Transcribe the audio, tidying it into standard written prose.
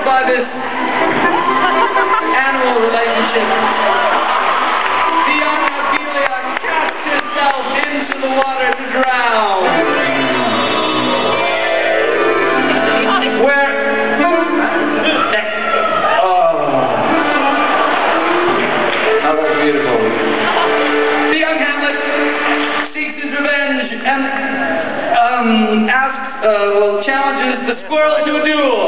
by this animal relationship. The young Ophelia cast herself into the water to drown. Where... Oh, that's beautiful. The young Hamlet seeks his revenge and challenges the squirrel to a duel.